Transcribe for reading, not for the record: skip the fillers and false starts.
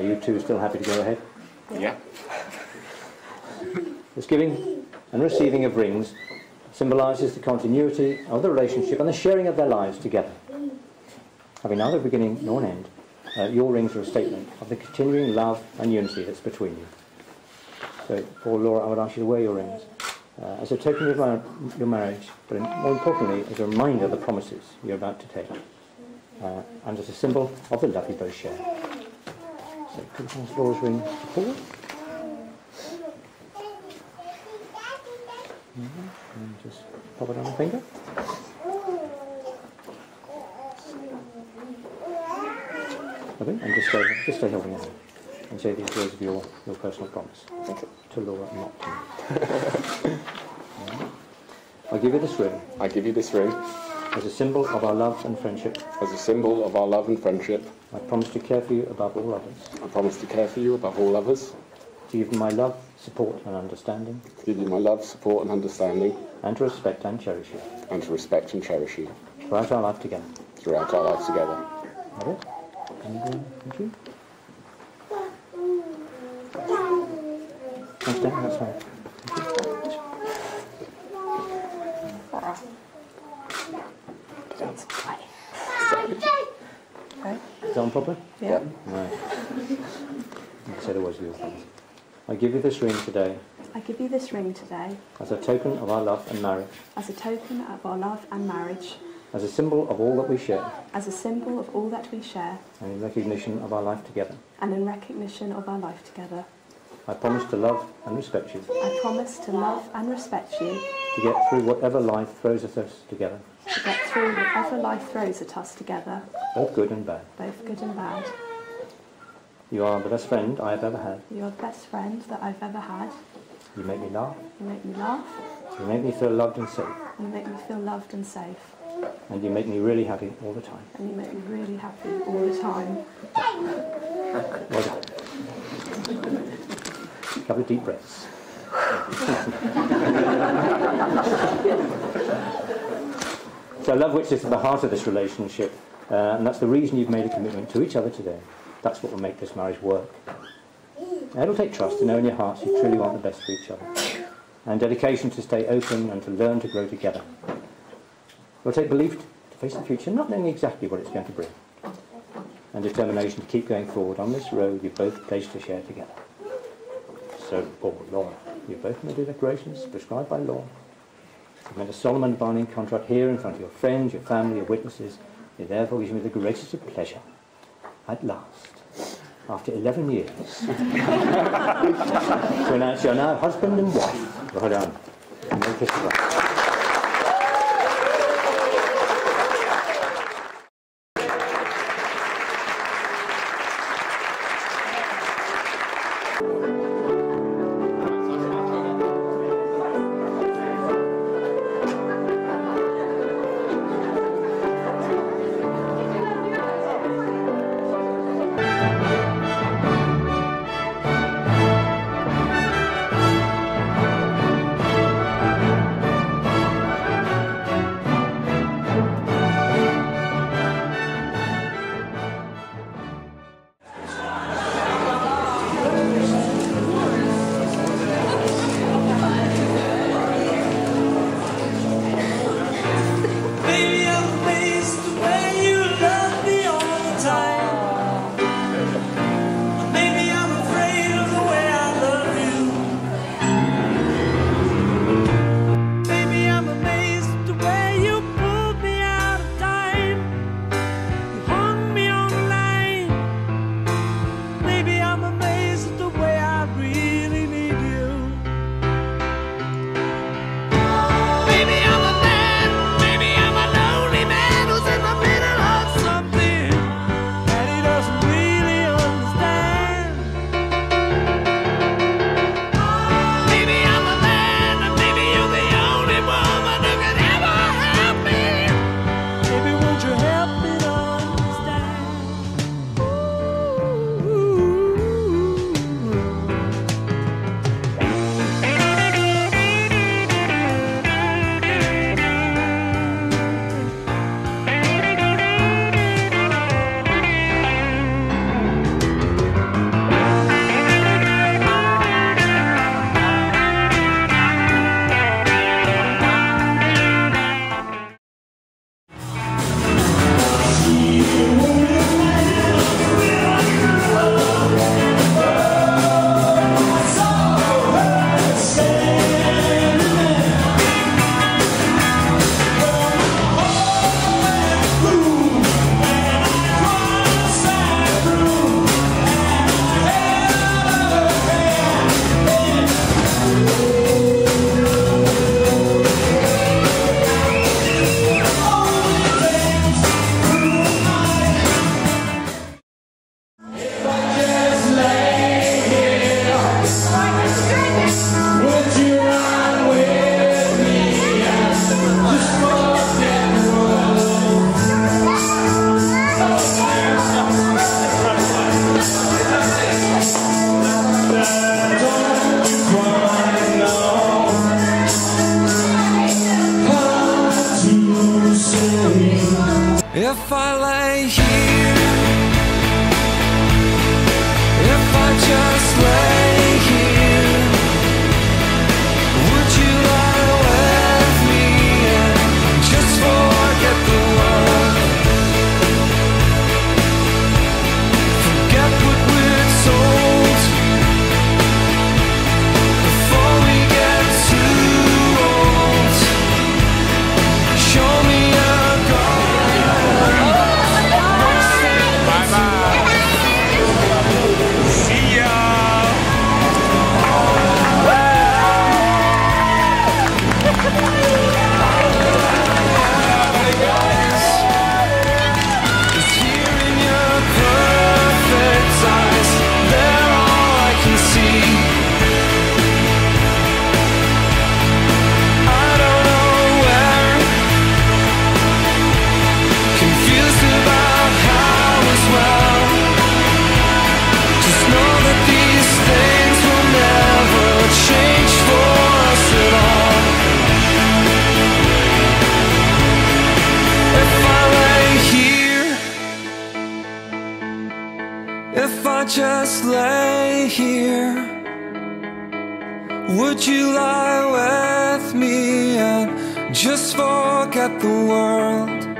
Are you two still happy to go ahead? Yeah. This giving and receiving of rings symbolises the continuity of the relationship and the sharing of their lives together. Having neither a beginning nor an end, your rings are a statement of the continuing love and unity that's between you. So, Paul, Laura, I would ask you to wear your rings as a token of your marriage, but more importantly, as a reminder of the promises you're about to take, and as a symbol of the love you both share. So, could you pass Laura's ring to Paul? And just pop it on the finger. And just stay holding it and say these words of your personal promise. Okay. To Laura, not to me. I give you this ring. I give you this ring. As a symbol of our love and friendship. As a symbol of our love and friendship. I promise to care for you above all others. I promise to care for you above all others. To give you my love, support and understanding. To give you my love, support and understanding. And to respect and cherish you. And to respect and cherish you. Throughout our life together. Throughout our life together. Have it? And thank you. Thanks, Dan. That's fine. Okay. Is that on properly? Yeah. Right. I said it was your things. I give you this ring today. I give you this ring today. As a token of our love and marriage. As a token of our love and marriage. As a symbol of all that we share. As a symbol of all that we share. And in recognition of our life together. And in recognition of our life together. I promise to love and respect you. I promise to love and respect you. To get through whatever life throws at us together. To get through whatever life throws at us together. Both good and bad. Both good and bad. You are the best friend I have ever had. You are the best friend that I've ever had. You make me laugh. You make me laugh. You make me feel loved and safe. You make me feel loved and safe. And you make me really happy all the time. And you make me really happy all the time. Well done. A couple of deep breaths. So love, which is at the heart of this relationship, and that's the reason you've made a commitment to each other today. That's what will make this marriage work. Now, it'll take trust to know in your hearts you truly want the best for each other, and dedication to stay open and to learn to grow together. It'll take belief to face the future, not knowing exactly what it's going to bring, and determination to keep going forward on this road you've both pledged to share together. So, Paul, Laura, you both made the declarations prescribed by law. You've made a solemn and binding contract here in front of your friends, your family, your witnesses. It therefore gives me the greatest of pleasure, at last, after 11 years, to announce you're now husband and wife. Well done. And then kiss the bride. If I lay here, if I just lay here, would you lie with me and just forget the world? Forget what we're told before we get too old. Show me a God. Bye-bye. See ya. It's here in your perfect eyes. They're all I can see. I don't know where, confused about how as well. Just know that these things will never change for us at all. If I lay here, if I just lay here, would you lie with me and just forget the world?